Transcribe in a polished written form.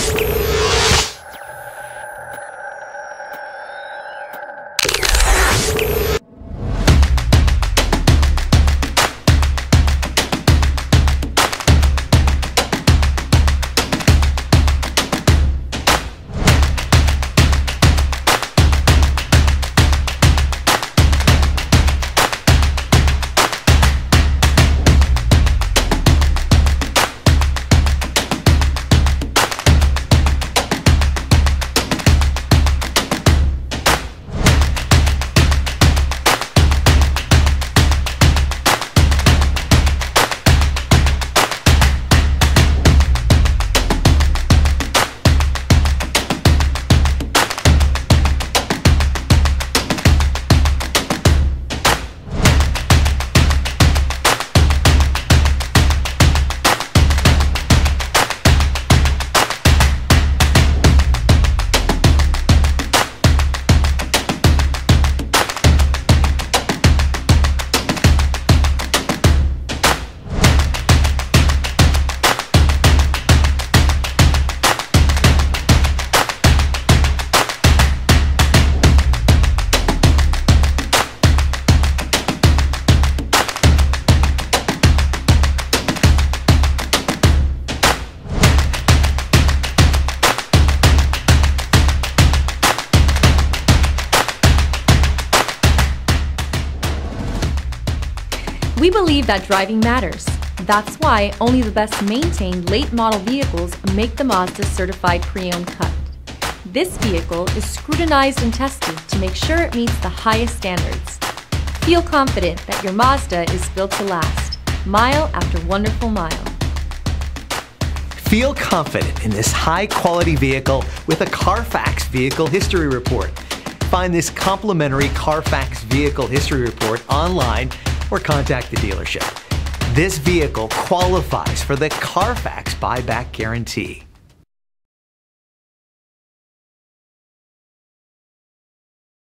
We believe that driving matters. That's why only the best maintained late model vehicles make the Mazda certified pre-owned cut. This vehicle is scrutinized and tested to make sure it meets the highest standards. Feel confident that your Mazda is built to last, mile after wonderful mile. Feel confident in this high-quality vehicle with a Carfax Vehicle History Report. Find this complimentary Carfax Vehicle History Report online or contact the dealership. This vehicle qualifies for the Carfax Buyback Guarantee.